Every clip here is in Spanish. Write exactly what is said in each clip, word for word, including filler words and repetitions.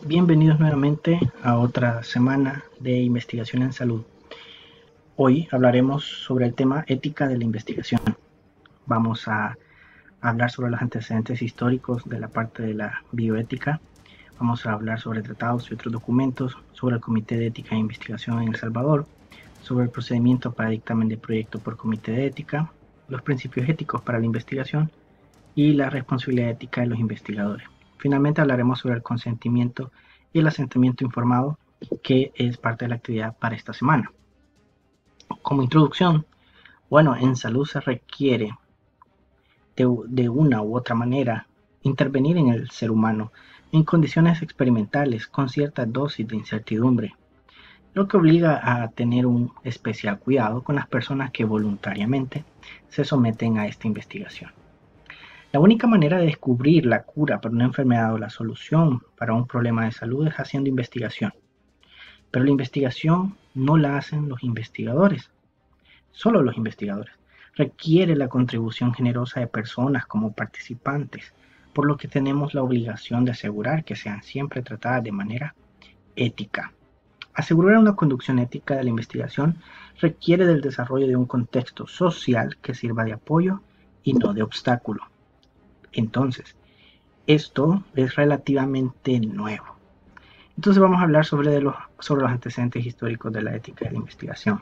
Bienvenidos nuevamente a otra semana de investigación en salud. Hoy hablaremos sobre el tema ética de la investigación. Vamos a hablar sobre los antecedentes históricos de la parte de la bioética. Vamos a hablar sobre tratados y otros documentos, sobre el Comité de Ética e Investigación en El Salvador, sobre el procedimiento para dictamen de proyecto por comité de ética, los principios éticos para la investigación y la responsabilidad ética de los investigadores. Finalmente hablaremos sobre el consentimiento y el asentimiento informado, que es parte de la actividad para esta semana. Como introducción, bueno, en salud se requiere de, de una u otra manera intervenir en el ser humano en condiciones experimentales con cierta dosis de incertidumbre, lo que obliga a tener un especial cuidado con las personas que voluntariamente se someten a esta investigación. La única manera de descubrir la cura para una enfermedad o la solución para un problema de salud es haciendo investigación. Pero la investigación no la hacen los investigadores, solo los investigadores. Requiere la contribución generosa de personas como participantes, por lo que tenemos la obligación de asegurar que sean siempre tratadas de manera ética. Asegurar una conducción ética de la investigación requiere del desarrollo de un contexto social que sirva de apoyo y no de obstáculo. Entonces, esto es relativamente nuevo. Entonces vamos a hablar sobre los, sobre los antecedentes históricos de la ética de la investigación.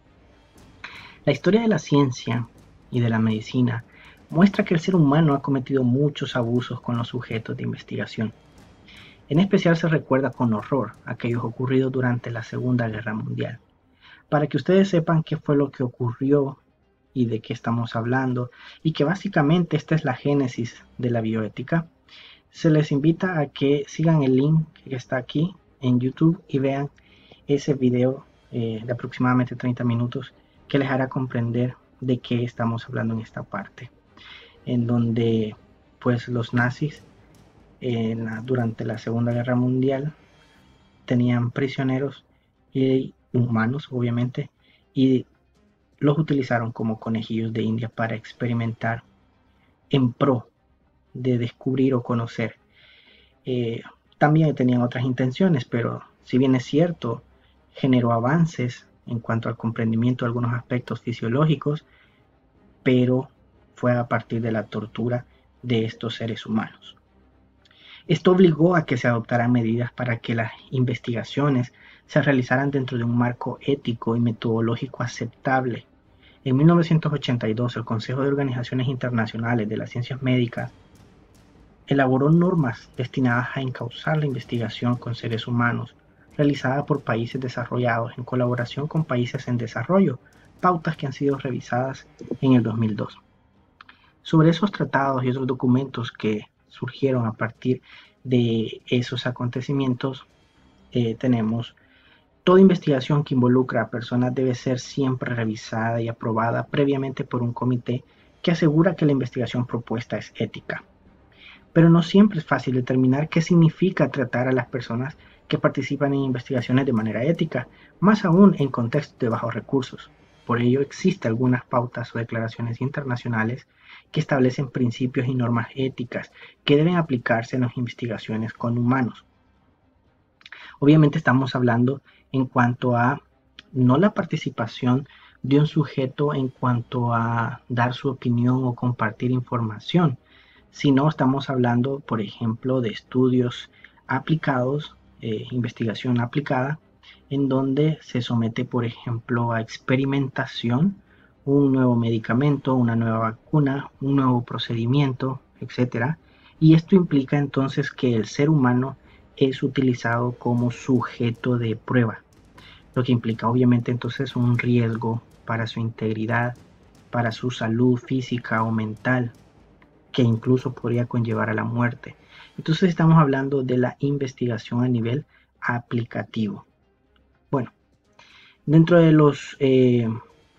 La historia de la ciencia y de la medicina muestra que el ser humano ha cometido muchos abusos con los sujetos de investigación. En especial se recuerda con horror aquellos ocurridos durante la Segunda Guerra Mundial. Para que ustedes sepan qué fue lo que ocurrió y de qué estamos hablando, y que básicamente esta es la génesis de la bioética, se les invita a que sigan el link que está aquí en YouTube y vean ese video eh, de aproximadamente treinta minutos que les hará comprender de qué estamos hablando en esta parte, en donde pues los nazis en la, durante la Segunda Guerra Mundial tenían prisioneros y humanos, obviamente, y los utilizaron como conejillos de India para experimentar en pro de descubrir o conocer. Eh, también tenían otras intenciones, pero si bien es cierto, generó avances en cuanto al comprendimiento de algunos aspectos fisiológicos, pero fue a partir de la tortura de estos seres humanos. Esto obligó a que se adoptaran medidas para que las investigaciones se realizaran dentro de un marco ético y metodológico aceptable. En mil novecientos ochenta y dos, el Consejo de Organizaciones Internacionales de las Ciencias Médicas elaboró normas destinadas a encauzar la investigación con seres humanos realizada por países desarrollados en colaboración con países en desarrollo, pautas que han sido revisadas en el dos mil dos. Sobre esos tratados y otros documentos que surgieron a partir de esos acontecimientos, eh, tenemos: toda investigación que involucra a personas debe ser siempre revisada y aprobada previamente por un comité que asegura que la investigación propuesta es ética. Pero no siempre es fácil determinar qué significa tratar a las personas que participan en investigaciones de manera ética, más aún en contextos de bajos recursos. Por ello existen algunas pautas o declaraciones internacionales que establecen principios y normas éticas que deben aplicarse en las investigaciones con humanos. Obviamente estamos hablando en cuanto a no la participación de un sujeto en cuanto a dar su opinión o compartir información, sino estamos hablando, por ejemplo, de estudios aplicados, eh, investigación aplicada, en donde se somete, por ejemplo, a experimentación un nuevo medicamento, una nueva vacuna, un nuevo procedimiento, etcétera. Y esto implica entonces que el ser humano es utilizado como sujeto de prueba, lo que implica obviamente entonces un riesgo para su integridad, para su salud física o mental, que incluso podría conllevar a la muerte. Entonces estamos hablando de la investigación a nivel aplicativo. Bueno, dentro de los eh,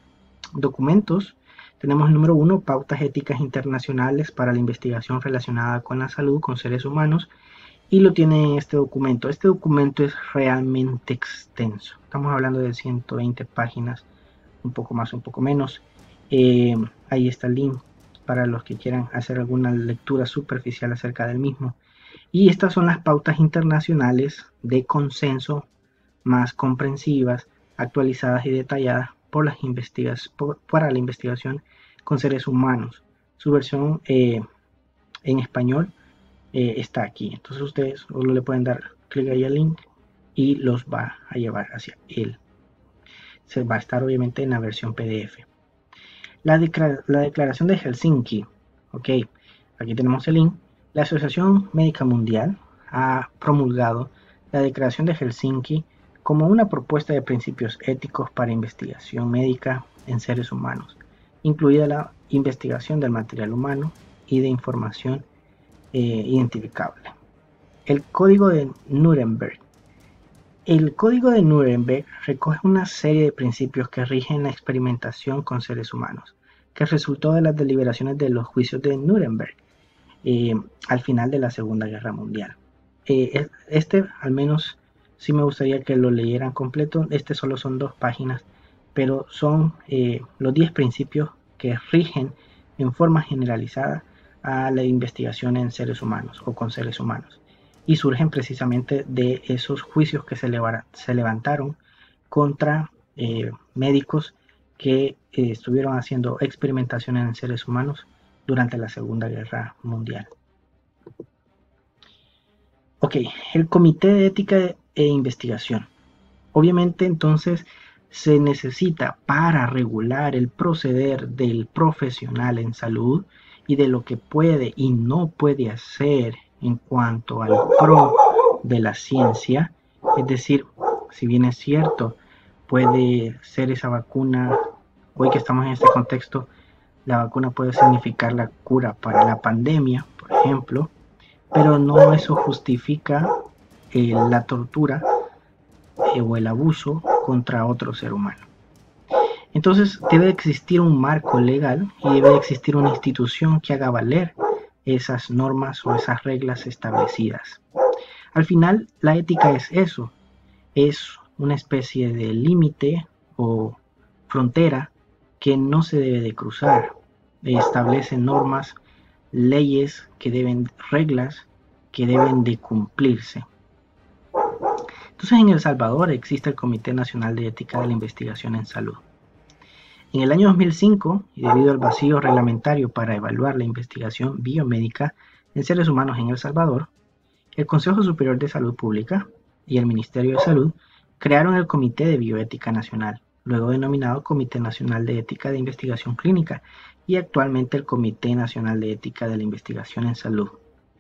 documentos tenemos el número uno, pautas éticas internacionales para la investigación relacionada con la salud con seres humanos, y lo tiene este documento. Este documento es realmente extenso. Estamos hablando de ciento veinte páginas, un poco más, un poco menos. Eh, ahí está el link para los que quieran hacer alguna lectura superficial acerca del mismo. Y estas son las pautas internacionales de consenso más comprensivas, actualizadas y detalladas por las investigas por, para la investigación con seres humanos. Su versión eh, en español eh, está aquí. Entonces ustedes solo le pueden dar clic ahí al link y los va a llevar hacia él. Se va a estar obviamente en la versión P D F. La, declara la declaración de Helsinki. Ok, aquí tenemos el link. La Asociación Médica Mundial ha promulgado la declaración de Helsinki como una propuesta de principios éticos para investigación médica en seres humanos, incluida la investigación del material humano y de información eh, identificable. El Código de Nuremberg. El Código de Nuremberg recoge una serie de principios que rigen la experimentación con seres humanos, que resultó de las deliberaciones de los juicios de Nuremberg eh, al final de la Segunda Guerra Mundial. Eh, este, al menos, sí me gustaría que lo leyeran completo. Este solo son dos páginas, pero son eh, los diez principios que rigen en forma generalizada a la investigación en seres humanos o con seres humanos. Y surgen precisamente de esos juicios que se, se levantaron contra eh, médicos que eh, estuvieron haciendo experimentaciones en seres humanos durante la Segunda Guerra Mundial. Ok, el Comité de Ética e Investigación. Obviamente entonces se necesita para regular el proceder del profesional en salud y de lo que puede y no puede hacer en cuanto al pro de la ciencia. Es decir, si bien es cierto, puede ser esa vacuna, hoy que estamos en este contexto, la vacuna puede significar la cura para la pandemia, por ejemplo, pero no eso justifica eh, la tortura eh, o el abuso contra otro ser humano. Entonces debe existir un marco legal y debe existir una institución que haga valer esas normas o esas reglas establecidas. Al final, la ética es eso, es una especie de límite o frontera que no se debe de cruzar. Establece normas, leyes que deben, reglas que deben de cumplirse. Entonces en El Salvador existe el Comité Nacional de Ética de la Investigación en Salud. En el año dos mil cinco, y debido al vacío reglamentario para evaluar la investigación biomédica en seres humanos en El Salvador, el Consejo Superior de Salud Pública y el Ministerio de Salud crearon el Comité de Bioética Nacional, luego denominado Comité Nacional de Ética de Investigación Clínica, y actualmente el Comité Nacional de Ética de la Investigación en Salud.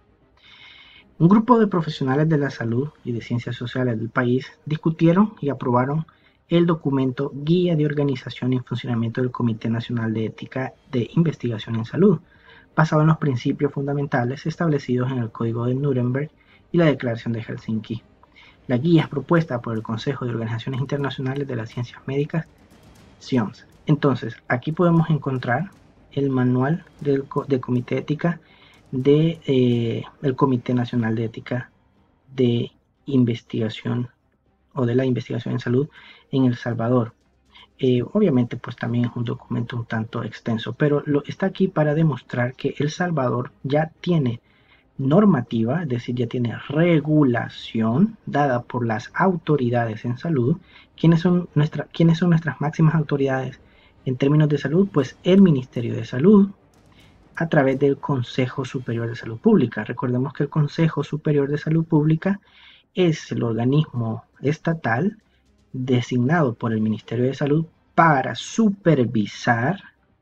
Un grupo de profesionales de la salud y de ciencias sociales del país discutieron y aprobaron el documento Guía de Organización y Funcionamiento del Comité Nacional de Ética de Investigación en Salud, basado en los principios fundamentales establecidos en el Código de Nuremberg y la Declaración de Helsinki. La guía es propuesta por el Consejo de Organizaciones Internacionales de las Ciencias Médicas, C I O M S. Entonces, aquí podemos encontrar el manual del, del Comité de Ética del de, eh, Comité Nacional de Ética de Investigación o de la Investigación en Salud en El Salvador. Eh, obviamente, pues también es un documento un tanto extenso, pero lo, está aquí para demostrar que El Salvador ya tiene normativa, es decir, ya tiene regulación dada por las autoridades en salud. ¿Quiénes son, nuestra, ¿quiénes son nuestras máximas autoridades en términos de salud? Pues el Ministerio de Salud, a través del Consejo Superior de Salud Pública. Recordemos que el Consejo Superior de Salud Pública es el organismo estatal designado por el Ministerio de Salud para supervisar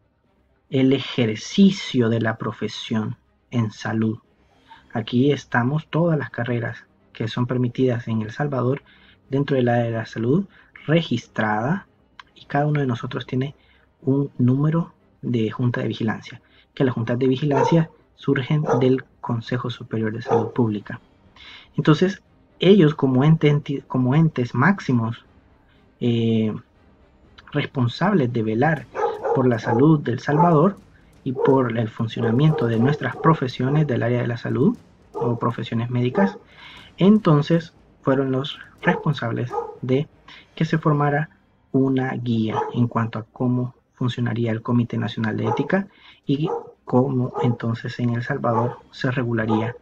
el ejercicio de la profesión en salud. Aquí estamos todas las carreras que son permitidas en El Salvador dentro del área de la salud registrada, y cada uno de nosotros tiene un número de junta de vigilancia, que las juntas de vigilancia surgen del Consejo Superior de Salud Pública. Entonces, ellos como, ente, como entes máximos eh, responsables de velar por la salud del Salvador y por el funcionamiento de nuestras profesiones del área de la salud o profesiones médicas, entonces fueron los responsables de que se formara una guía en cuanto a cómo funcionaría el Comité Nacional de Ética y cómo entonces en El Salvador se regularía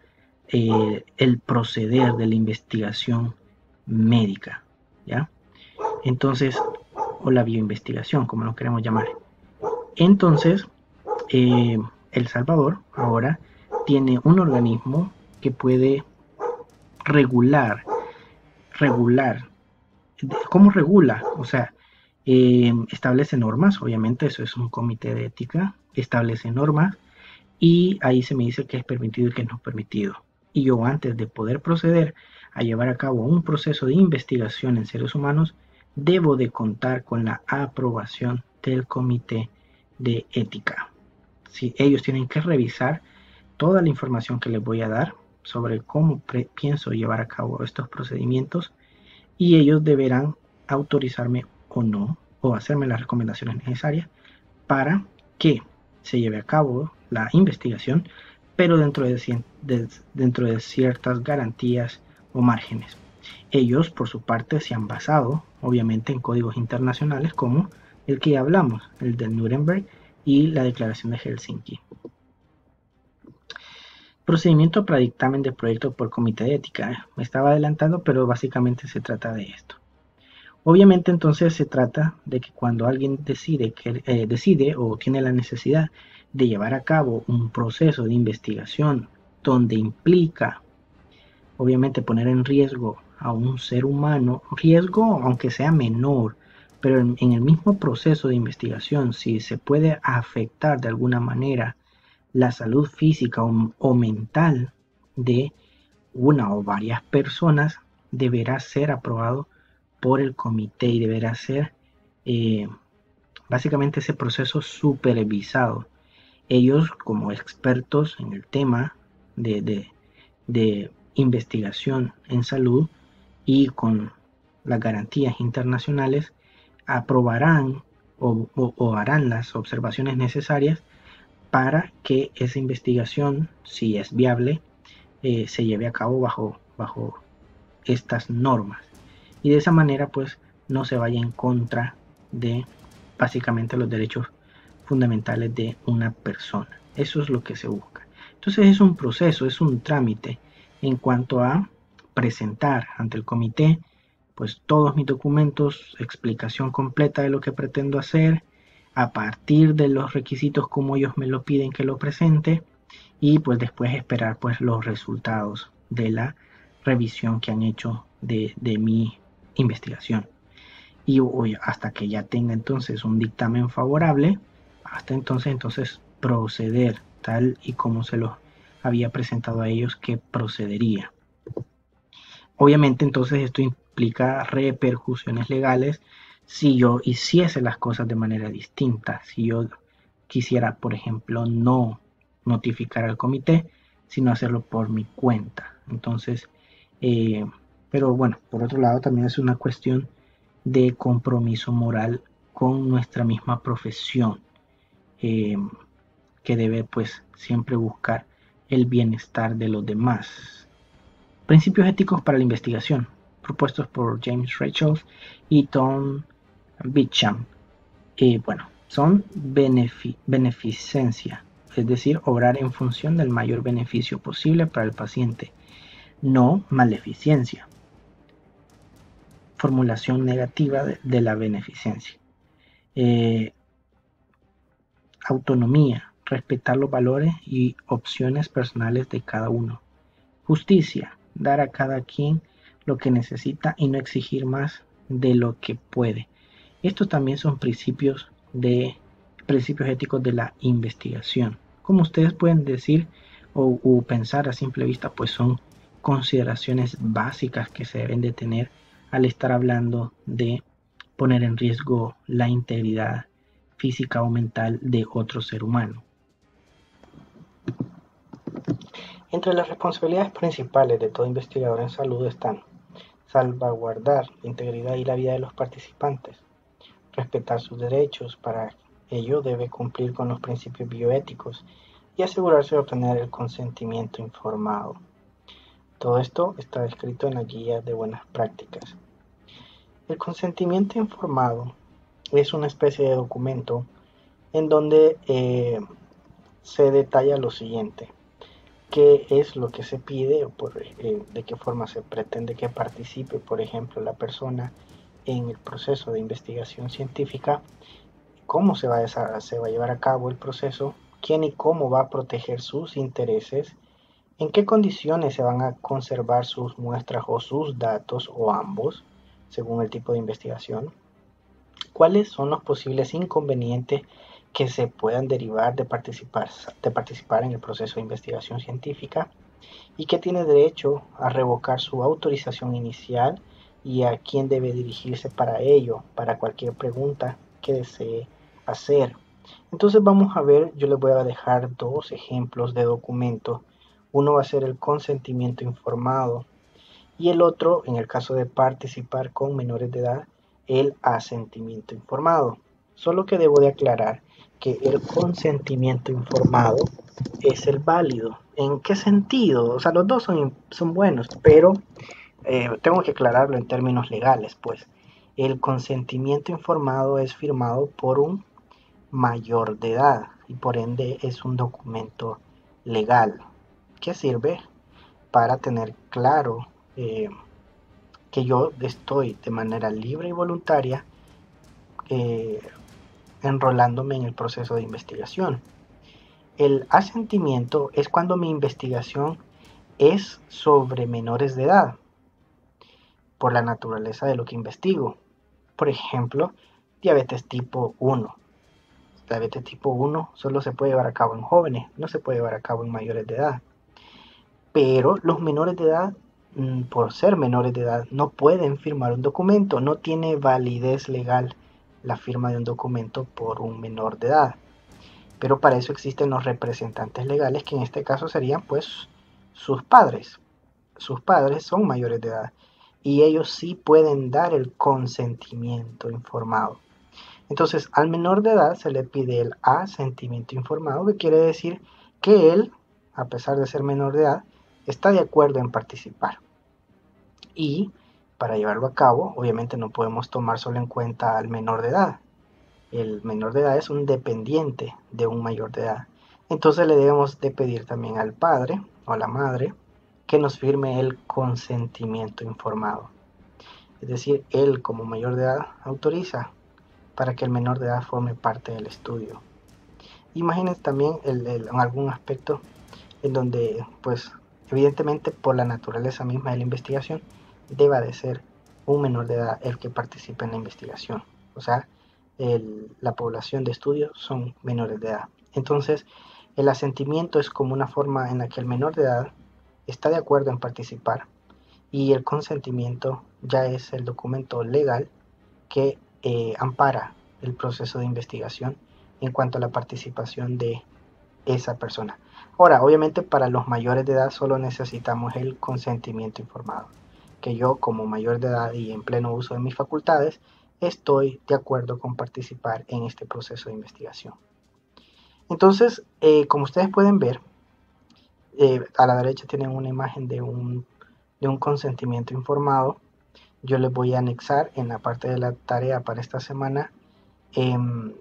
eh, el proceder de la investigación médica, ¿ya? Entonces, o la bioinvestigación, como lo queremos llamar. Entonces, eh, El Salvador ahora tiene un organismo que puede regular, regular. ¿Cómo regula? O sea, eh, establece normas, obviamente eso es un comité de ética, establece normas y ahí se me dice qué es permitido y qué no es permitido. Y yo antes de poder proceder a llevar a cabo un proceso de investigación en seres humanos, debo de contar con la aprobación del comité de ética. Si ellos tienen que revisar toda la información que les voy a dar sobre cómo pienso llevar a cabo estos procedimientos y ellos deberán autorizarme o no, o hacerme las recomendaciones necesarias para que se lleve a cabo la investigación, pero dentro de, de, dentro de ciertas garantías o márgenes. Ellos, por su parte, se han basado, obviamente, en códigos internacionales como el que ya hablamos, el de Nuremberg y la Declaración de Helsinki. Procedimiento para dictamen de proyecto por comité de ética. Me estaba adelantando, pero básicamente se trata de esto. Obviamente entonces se trata de que cuando alguien decide, que, eh, decide o tiene la necesidad de llevar a cabo un proceso de investigación donde implica obviamente poner en riesgo a un ser humano, riesgo aunque sea menor, pero en, en el mismo proceso de investigación, si se puede afectar de alguna manera la salud física o, o mental de una o varias personas, deberá ser aprobado por el comité y deberá ser eh, básicamente ese proceso supervisado. Ellos, como expertos en el tema de, de, de investigación en salud y con las garantías internacionales, aprobarán o, o, o harán las observaciones necesarias para que esa investigación, si es viable, eh, se lleve a cabo bajo, bajo estas normas. Y de esa manera, pues, no se vaya en contra de básicamente los derechos fundamentales de una persona. Eso es lo que se busca. Entonces es un proceso, es un trámite en cuanto a presentar ante el comité pues todos mis documentos, explicación completa de lo que pretendo hacer, a partir de los requisitos como ellos me lo piden que lo presente y pues después esperar pues los resultados de la revisión que han hecho de, de mi investigación. Y hoy, hasta que ya tenga entonces un dictamen favorable, hasta entonces entonces proceder tal y como se los había presentado a ellos que procedería. Obviamente entonces esto implica repercusiones legales si yo hiciese las cosas de manera distinta, si yo quisiera, por ejemplo, no notificar al comité, sino hacerlo por mi cuenta. Entonces, eh, pero bueno, por otro lado también es una cuestión de compromiso moral con nuestra misma profesión, eh, que debe pues siempre buscar el bienestar de los demás. Principios éticos para la investigación, propuestos por James Rachel y Tom Beecham. Eh, bueno, son benefi beneficencia, es decir, obrar en función del mayor beneficio posible para el paciente, no maleficencia. Formulación negativa de, de la beneficencia. Eh, autonomía, respetar los valores y opciones personales de cada uno. Justicia, dar a cada quien lo que necesita y no exigir más de lo que puede. Estos también son principios de principios éticos de la investigación. Como ustedes pueden decir o, o pensar a simple vista, pues son consideraciones básicas que se deben de tener al estar hablando de poner en riesgo la integridad física o mental de otro ser humano. Entre las responsabilidades principales de todo investigador en salud están salvaguardar la integridad y la vida de los participantes, respetar sus derechos, para ello debe cumplir con los principios bioéticos y asegurarse de obtener el consentimiento informado. Todo esto está descrito en la guía de buenas prácticas. El consentimiento informado es una especie de documento en donde eh, se detalla lo siguiente. qué es lo que se pide o por, eh, de qué forma se pretende que participe, por ejemplo, la persona en el proceso de investigación científica, cómo se va, a, se va a llevar a cabo el proceso, quién y cómo va a proteger sus intereses, en qué condiciones se van a conservar sus muestras o sus datos o ambos, según el tipo de investigación, cuáles son los posibles inconvenientes que se puedan derivar de participar, de participar en el proceso de investigación científica, y que tiene derecho a revocar su autorización inicial y a quién debe dirigirse para ello, para cualquier pregunta que desee hacer. Entonces vamos a ver, yo les voy a dejar dos ejemplos de documentos. Uno va a ser el consentimiento informado y el otro, en el caso de participar con menores de edad, el asentimiento informado. Solo que debo de aclarar que el consentimiento informado es el válido. ¿En qué sentido? O sea, los dos son, son buenos, pero eh, tengo que aclararlo en términos legales, pues. El consentimiento informado es firmado por un mayor de edad y por ende es un documento legal que sirve para tener claro eh, que yo estoy de manera libre y voluntaria eh, enrolándome en el proceso de investigación. El asentimiento es cuando mi investigación es sobre menores de edad, por la naturaleza de lo que investigo. Por ejemplo, diabetes tipo uno. Diabetes tipo uno solo se puede llevar a cabo en jóvenes, no se puede llevar a cabo en mayores de edad. Pero los menores de edad, por ser menores de edad, no pueden firmar un documento, no tiene validez legal la firma de un documento por un menor de edad. Pero para eso existen los representantes legales, que en este caso serían pues sus padres. Sus padres son mayores de edad y ellos sí pueden dar el consentimiento informado. Entonces, al menor de edad se le pide el asentimiento informado, que quiere decir que él, a pesar de ser menor de edad, está de acuerdo en participar. Y para llevarlo a cabo, obviamente no podemos tomar solo en cuenta al menor de edad. El menor de edad es un dependiente de un mayor de edad. Entonces le debemos de pedir también al padre o a la madre que nos firme el consentimiento informado. Es decir, él como mayor de edad autoriza para que el menor de edad forme parte del estudio. Imagínense también el, el, en algún aspecto en donde, pues, evidentemente por la naturaleza misma de la investigación, deba de ser un menor de edad el que participe en la investigación. O sea, el, la población de estudio son menores de edad. Entonces, el asentimiento es como una forma en la que el menor de edad está de acuerdo en participar, y el consentimiento ya es el documento legal que eh, ampara el proceso de investigación en cuanto a la participación de esa persona. Ahora, obviamente para los mayores de edad solo necesitamos el consentimiento informado, que yo como mayor de edad y en pleno uso de mis facultades estoy de acuerdo con participar en este proceso de investigación. Entonces, eh, como ustedes pueden ver, eh, a la derecha tienen una imagen de un, de un consentimiento informado. Yo les voy a anexar en la parte de la tarea para esta semana eh,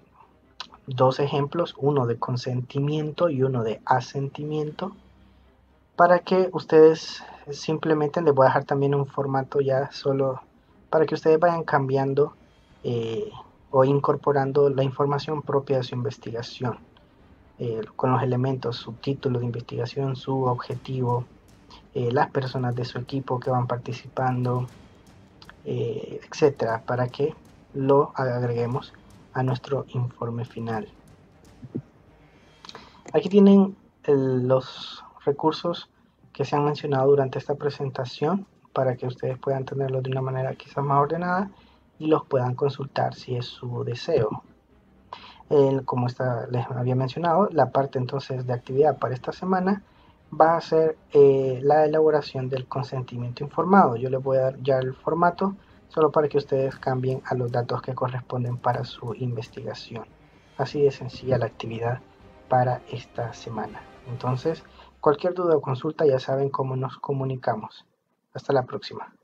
dos ejemplos, uno de consentimiento y uno de asentimiento, para que ustedes simplemente, les voy a dejar también un formato ya solo para que ustedes vayan cambiando eh, o incorporando la información propia de su investigación, eh, con los elementos, su título de investigación, su objetivo, eh, las personas de su equipo que van participando, eh, etcétera, para que lo agreguemos a nuestro informe final. Aquí tienen el, los recursos que se han mencionado durante esta presentación para que ustedes puedan tenerlos de una manera quizás más ordenada y los puedan consultar si es su deseo. El, como está, les había mencionado, la parte entonces de actividad para esta semana va a ser eh, la elaboración del consentimiento informado. Yo les voy a dar ya el formato solo para que ustedes cambien a los datos que corresponden para su investigación. Así de sencilla la actividad para esta semana. Entonces, cualquier duda o consulta ya saben cómo nos comunicamos. Hasta la próxima.